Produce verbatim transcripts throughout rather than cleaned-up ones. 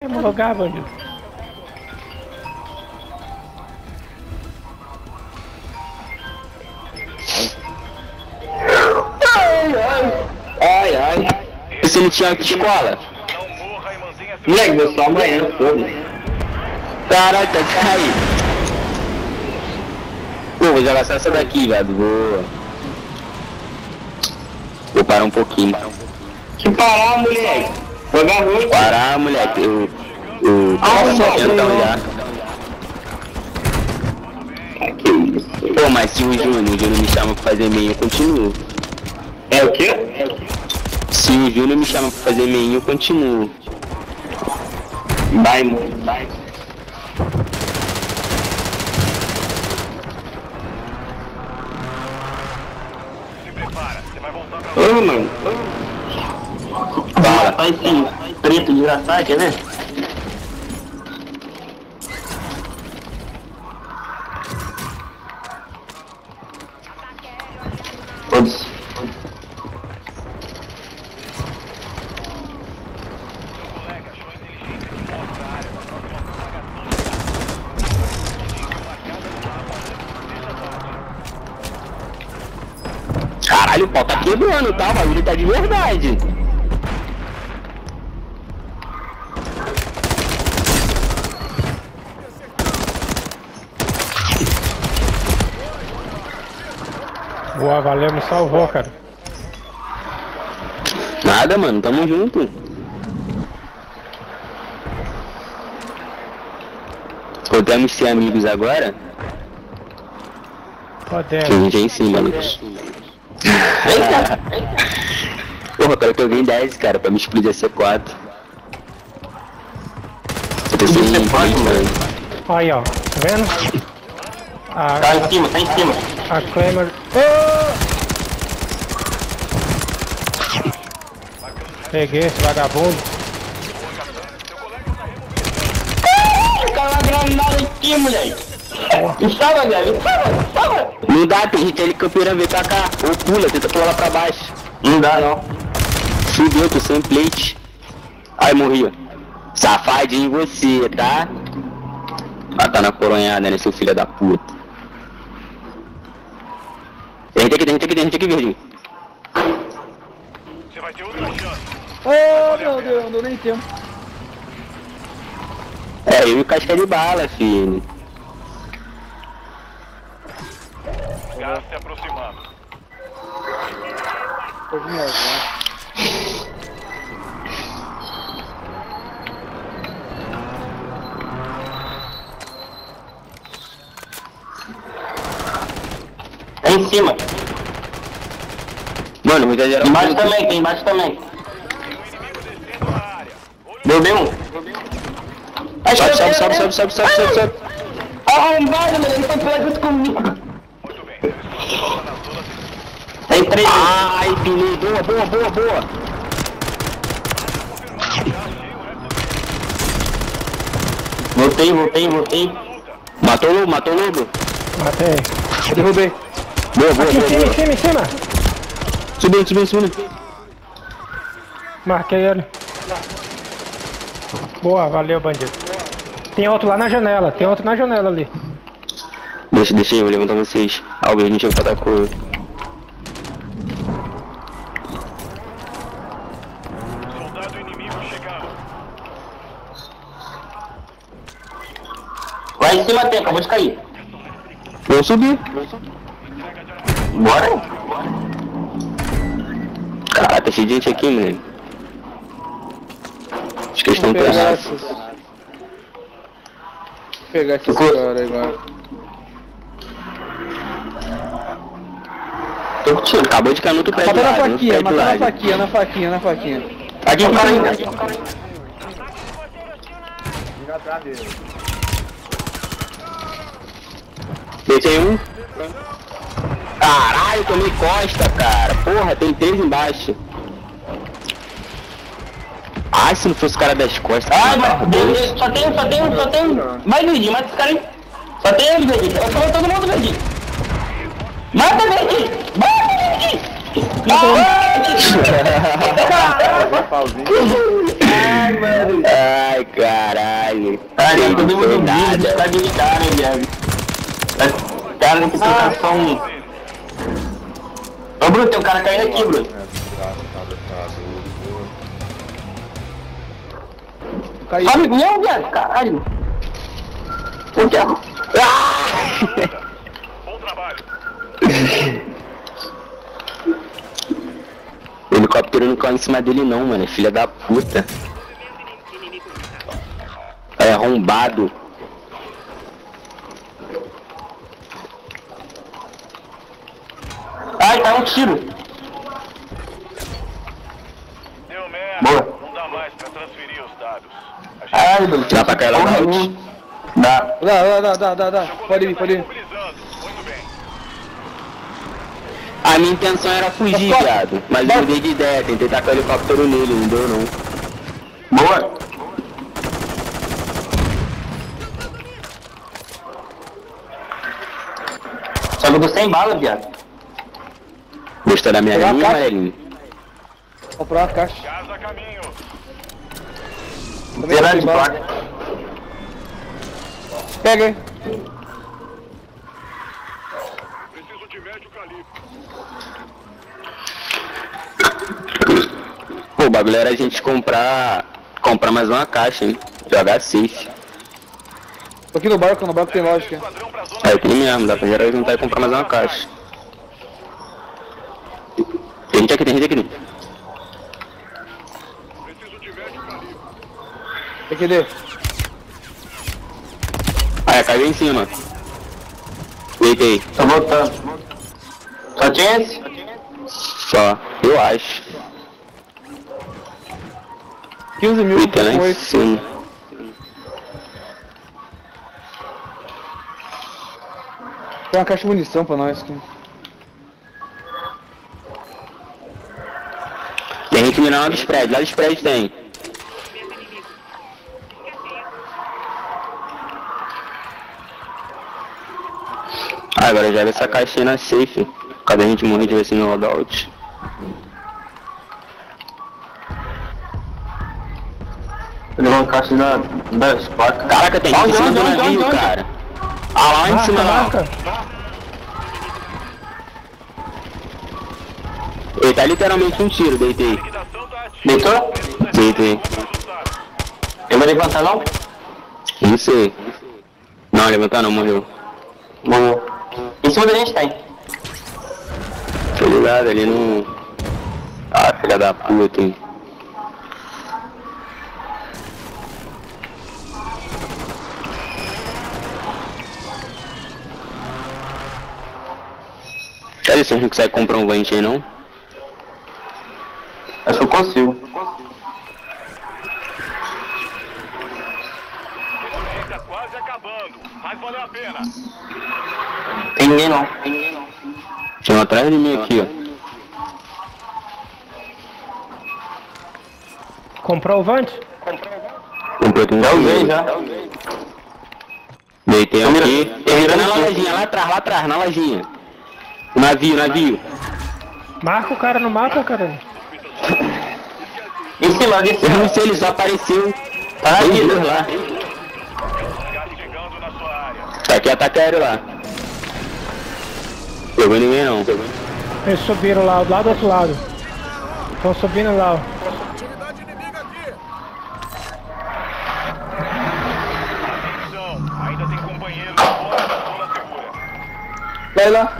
Mesmo lugar, bandido. Ai, ai. Ai, ai. Você não tinha escola? Moleque, meu só amanhã, foda-se. Caralho, tá de cair. Pô, vou jogar só essa daqui, velho. Vou... Vou parar um pouquinho. Que parar, moleque? Jogar muito. Parar, moleque. Eu... Eu... Nossa, então já. Ah, que isso. Pô, mas se o Júnior, o Júnior me chama pra fazer meio, eu continuo. É o quê? Se o Júnior me chama pra fazer meio, eu continuo. Vai, mano, vai. Se prepara, você vai voltar pra Ô, mano. Fala. Faz esse preto desgraçado, quer ver? Todos. Caralho, o pau tá quebrando, tá? O bagulho tá de verdade. Boa, valeu, me salvou, cara. Nada, mano, tamo junto. Podemos ser amigos agora? Podemos. A gente é em cima, amigos. Eita! Porra, eu quero que eu ganhe dez, cara, pra me explodir a C quatro. Eu tô sem C quatro, mano. Aí, ó, tá vendo? A, Tá em cima, tá em cima. a Claymore... Oh! Peguei esse vagabundo. Cara, uma granada aqui, moleque. Estava, velho, estava, estava. Não dá, tem gente ali campeirando, vem pra cá. Ou pula, tenta pular lá pra baixo. Não dá, não. Fudeu, tô sem plate. Ai, morri. Safadinho você, tá? Ah, tá na coronhada, né, seu filho da puta. Tem gente aqui, tem gente aqui, tem gente aqui, verdinho. Você vai ter outra chance. Oh, meu Deus, não deu nem tempo. É, eu e o casca de bala, filho. Gás se aproximando. Tô de merda. Tá em cima. Mano, muita geral. Embaixo também, tem embaixo também. Deu bem um. Sobe, sobe, sobe, sobe, sobe, sobe, sobe, sobe. Arrombado, mano, ele foi preso junto comigo. Muito bem. Volta na zona de... Tem três. Ai, filho, boa, boa, boa, boa. Voltei, voltei, voltei. Matou o lobo, matou o lobo. Matei. Eu derrubei. Boa, boa, Aqui, em boa, cima, em boa. cima, em cima. Subindo, subindo, subindo. Marquei ele. Boa, valeu, bandido. Tem outro lá na janela, tem outro na janela ali. Deixa, deixa eu levantar vocês. Alguém não tinha que atacar eu. Soldado inimigo chegando. Lá em cima tem, acabou de cair. Vou subir. Bora. Caralho, tá cheio de gente aqui, mano. Acho que eles estão Vou pegar cansados. esses... Vou pegar esses Ficou? caras agora. Tô curtindo, acabou de cair no outro prédio Matou na lá, no faquinha, prédio matou lá. na faquinha, na faquinha, na faquinha. Aqui um cara ainda. Deixei um. Caralho, tomei costa, cara. Porra, tem três embaixo. Ai, se não fosse o cara das costas. Ai, mas só tem um, só tem um, só tem um. Vai, Luigi, mata esse cara aí. Só tem ele, Luigi. Eu falo todo mundo, Luigi. Mata, Luigi! Mata, Luigi! Ah! Ai, mano. Ai, caralho. Ai, não, todo mundo nada. Tá habilitado, né, viado? Cara, não precisa ficar só um. Ô, Bruno, tem um cara caindo aqui, Bruno. Caiu. Sobe, não, viado, caralho. Eu quero. Ah! Bom trabalho. O helicóptero não cai em cima dele não, mano. É filha da puta. É arrombado. Ai, tá um tiro. Deu merda. Boa. Não dá mais pra transferir os dados. A gente Ai, Bruno. Dá pra cair lá no Dá. Dá, dá, dá, dá, dá, dá. Pode ir, pode ir. mobilizando. Muito bem. A minha intenção era fugir, viado. Mas eu mudei de ideia. Tentei tacar o helicóptero nele. Não deu, não. Boa. Só que eu tô sem bala, viado. Gostou da minha Pegar a linha, caixa. Marinho? Comprar uma caixa. Gás a caminho. Também Zero tem de bala. placa. Pega aí. Preciso de médio calibre. Pô, o bagulho era a gente comprar. Comprar mais uma caixa, hein? Jogar safe. Tô aqui no barco, no barco tem lógica. Esquadrão pra zona. É, tem mesmo, dá pra geral juntar e comprar mais uma caixa. Tem gente aqui, tem gente aqui. Preciso de médio calibre. Tem que ler. Ah, é, caiu em cima. Deitei. Tô voltando. Só tinha esse? Só, eu acho. quinze mil, Deitei lá em foi. cima. Tem uma caixa de munição pra nós aqui. Tem gente mirando lá dos prédios, lá dos prédios tem. Ah, agora joga essa caixinha na safe. Cada gente morrer de vez no loadout. Pegou uma caixa da, das placas. Caraca, tem gente em cima do navio, cara. Ah, lá em cima, lá. Marca. Ele tá literalmente um tiro, deitei. Liquidação tá ativa. Deitou? Deitei. Eu vou levantar não? Não sei. Não, levantar não, morreu. Morreu. Em cima da gente tem. Tô ligado, ali no... Ah, filha da puta, hein. Cadê, você não consegue comprar um vante aí não? Acho que eu consigo. Esse tá quase acabando. Mas valeu a pena. Tem ninguém não. Tem ninguém não. Tem um atrás de mim aqui, ó. Comprou o Vante? Comprei aqui um já usei, já. Deitei aqui. Ele tá na lojinha, lá atrás, lá atrás, na lojinha. O navio, navio. Marca o cara no mapa, cara. Em cima, em cima. Eu não sei, ele só apareceu. Tá aqui, lá. Gás chegando na sua área. Tá aqui, ataque aéreo lá. Pegou ninguém não. Eles subiram lá, lá do outro lado. Estão subindo lá, ó. Atenção, ainda tem companheiros fora da zona segura. Vai lá.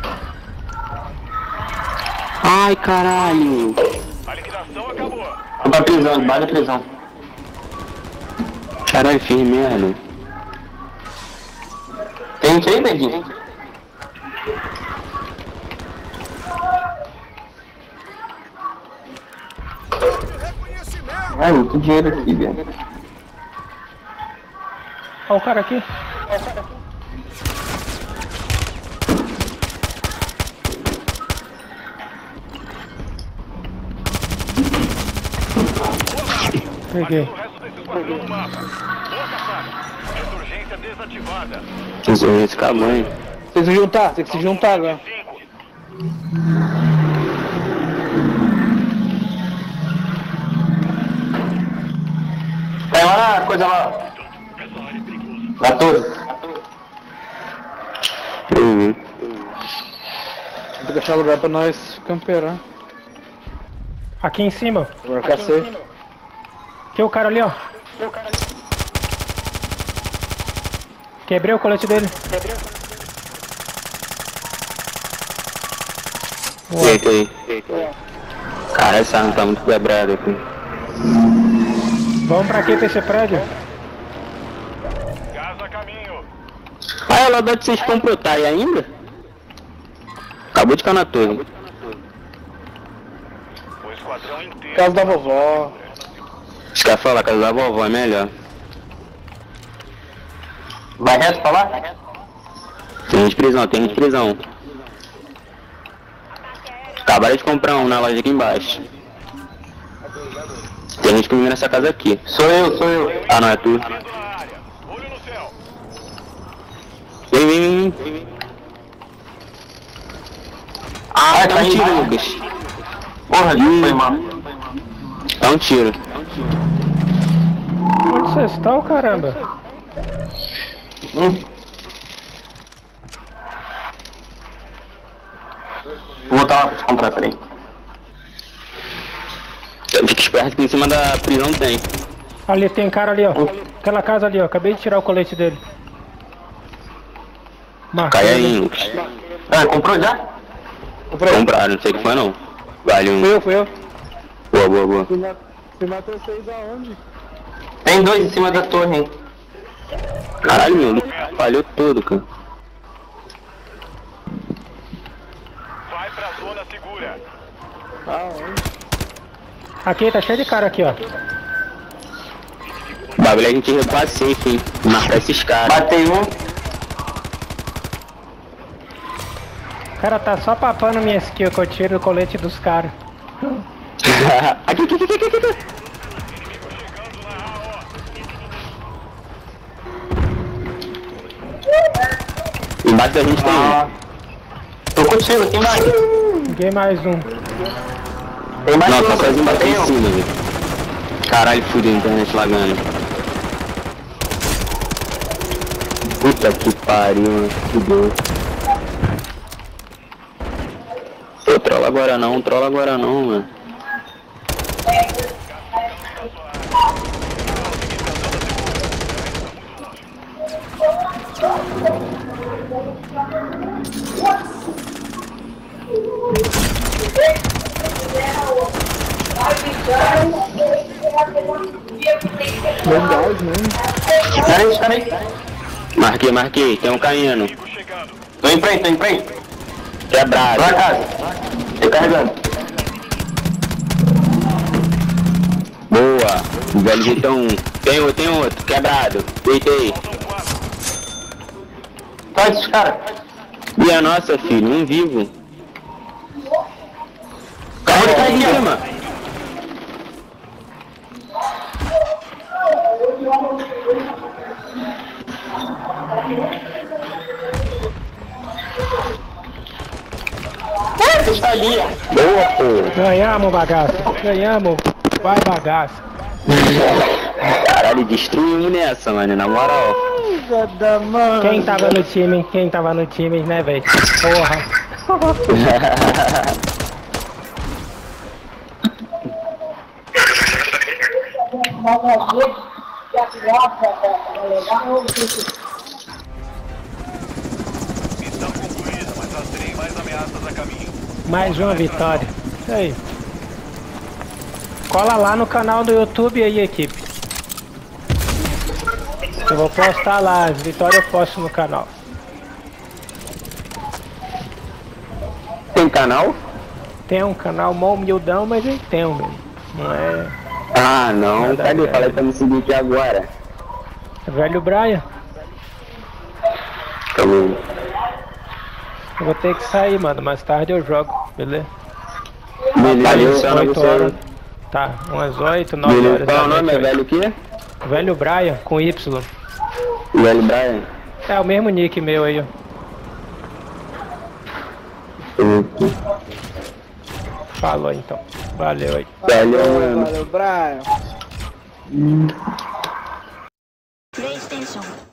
Ai, caralho. A liquidação acabou. Vou pra prisão, debaixo da prisão. Caralho, fiz merda. Tem gente aí, Bedinho? Ai, muito dinheiro aqui, velho. Olha o cara aqui. Peguei. O resto desse esquadrão no mapa. Boa caçada. Insurgência desativada. Tesouro esse camanho. Tem que se juntar, tem que se juntar agora. Cinco. coisa lá. Na torre. Uhum. Tem que achar lugar pra nós camperar. Aqui em cima. Agora cacei. Aqui o cara ali, ó. Quebrei o colete dele. Eita aí. Cara, essa arma tá muito quebrada aqui. Vamos pra aqui, pra esse prédio. Gás a caminho. Ah, é lá de onde vocês comprou, tá aí ainda? Acabou de ficar na torre. O esquadrão inteiro. Casa da vovó. Os caras falam, a casa da vovó é melhor. Vai reto pra lá? Tem gente de prisão, tem gente de prisão. Acabaram de comprar um na loja aqui embaixo. Tem gente comigo nessa casa aqui. Sou eu, sou eu. Ah, não, é tu. Vindo na área. Olho no céu. Vem, vem, vem. Ah, dá um tiro, Lucas. Porra, foi mal. Dá um tiro. Onde vocês estão, caramba? Hum. Vou botar uma pra te comprar, peraí. Fica esperto que em cima da prisão tem. Ali, tem cara ali, ó. Aquela casa ali, ó. Acabei de tirar o colete dele. Marquei Cai ele. aí, Lucas. Ah, comprou já? Comprei. Compraram, não sei o que foi não. Vale um. Fui eu, fui eu. Boa, boa, boa. Você matou seis aonde? Tem dois em cima da torre, hein? Caralho, meu, Lucas falhou tudo, cara. Vai pra zona segura. Aonde? Aqui, tá cheio de cara aqui, ó. O bagulho é a gente recuar safe, hein? Marcar esses caras. Batei um. O cara tá só papando minha skill que eu tiro o colete dos caras. Aqui, aqui, aqui, aqui, aqui. Embaixo da gente tem um. Tô contigo, aqui embaixo. Peguei mais um. Tem mais não, tá quase embaixo em cima, velho. Caralho, fudeu a internet lagando. Puta que pariu, mano. Fudeu. Ô, trola agora não, trola agora não, mano. Verdade, né? Peraí, peraí. Marquei, marquei, tem um caindo. Inimigo chegando. Tô em frente, tô em frente. Quebrado. Pra casa. Tô carregando. Boa. O velho jeitão um. Tem outro, tem outro. Quebrado. Deitei. Qual é esses caras? E a nossa, filho? Um vivo. Carro de cair em cima. Ah, está ali. Boa, pô. Ganhamos, bagaça. Ganhamos. Vai, bagaça. Caralho, destruiu nessa, mano, na moral. Quem tava no time? Quem tava no time, né, velho? Porra. Missão concluída, mas rastreiem mais ameaças a caminho. Mais uma vitória. Isso aí. Cola lá no canal do YouTube aí, equipe. Eu vou postar lá, as vitórias eu posto no canal. Tem canal? Tem um canal mó humildão, mas eu tenho mesmo. Não é... Ah, não. Nada Cadê? grande. Falei pra me seguir aqui agora. Velho Brian, Calma. eu vou ter que sair, mano. Mais tarde eu jogo, beleza? Beleza, oito horas. Tá, umas oito, nove Beleza. horas. Qual é da o nome? noite É hoje. velho o quê? Velho Brian, com Y. Velho Brian. É o mesmo nick meu aí, ó. Falou então. Valeu aí. Valeu, mano. Valeu, Brian. PlayStation